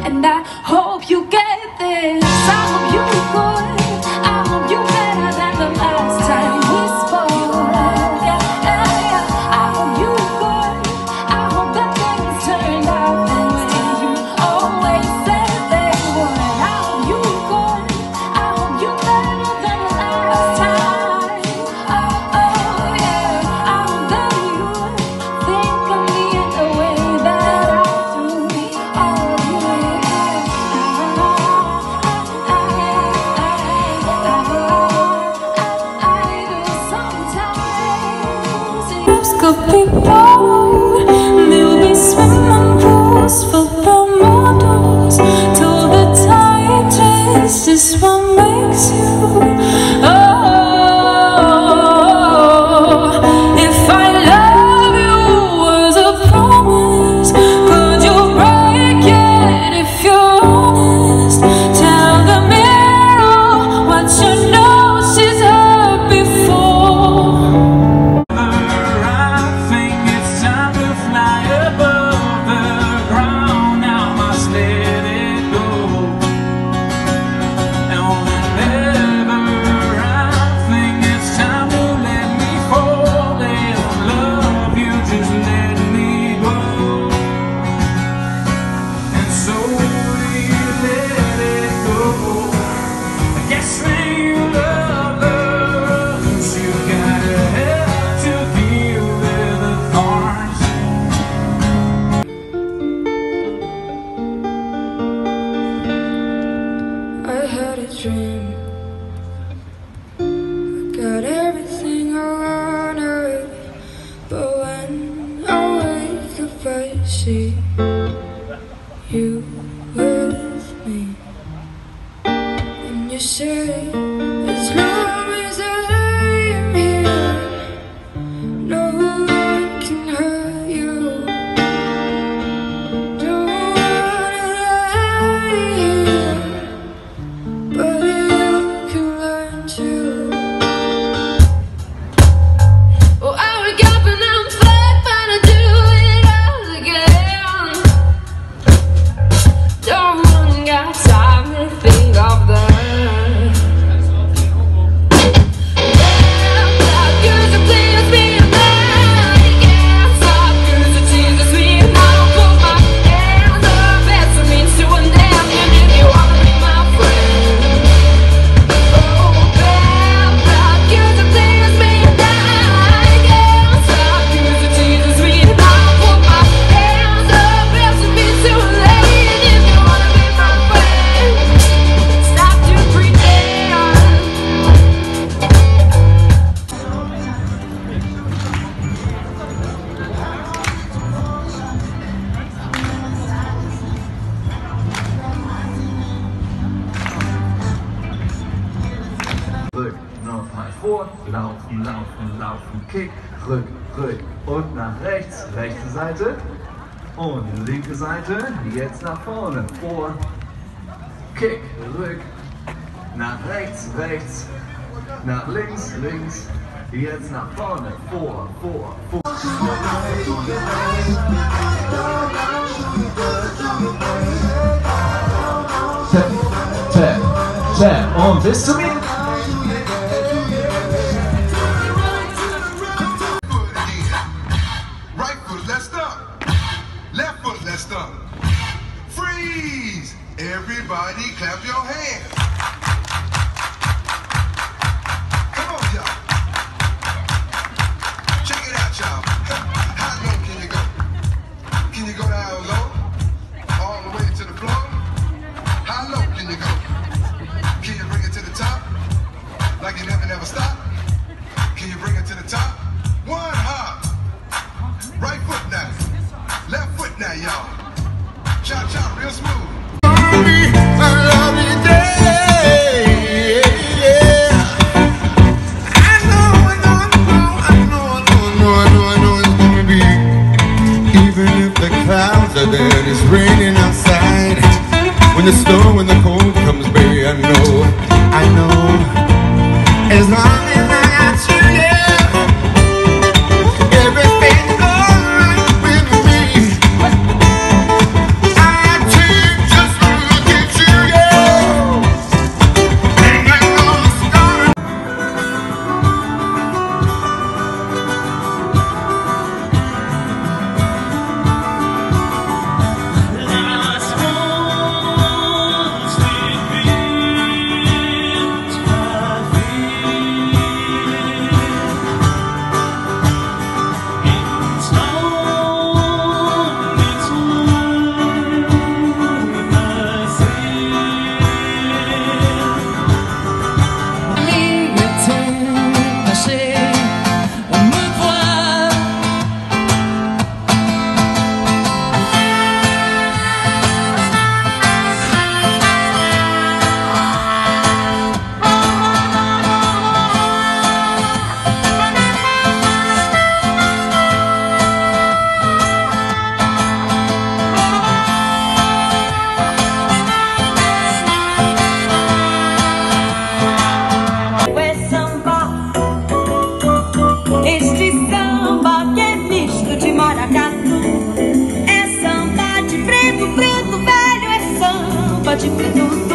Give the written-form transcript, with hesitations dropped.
and I hope you get this. I hope you good, I hope you better than the last time we spoke. I hope you good, I hope that things turned out the way you always said they would. I hope you good, I hope you better than the last time. Oh yeah, I hope that you think of me in the way that I do. Could be borrowed, there'll be swimming pools for the models. Till the tide turns, this one makes you. Oh, if I love you was a promise, could you break it if you're honest? Tell the mirror what you know she's heard before. Dream. I got everything I wanted, but when I wake up I see you with me, and you say as long as I'm here, no one can hurt you. Don't wanna lie here, but you can learn to. Oh, I wake up and I'm fine, to do it all again. Don't got time to think of that. Rück, nochmal vor, laufen, laufen, laufen, Kick, rück, rück und nach rechts, rechte Seite und linke Seite, jetzt nach vorne, vor, Kick, rück, nach rechts, rechts, nach links, links, jetzt nach vorne, vor, vor, vor. Tap, tap, tap und bis zum Ende. Freeze! Everybody clap your hands. Come on, y'all. Check it out, y'all. How low can you go? Can you go down low? All the way to the floor? How low can you go? Can you bring it to the top? Like you never stop? Can you bring it to the top? One hop. Right foot now. Left foot now, y'all. Chop, chop, real smooth. A lovely day, yeah. I know it's gonna be. Even if the clouds are there, it's raining outside. When the snow and the cold comes, baby, I know. As long as I got you, yeah, everything's alright with me. I treat just what you can do.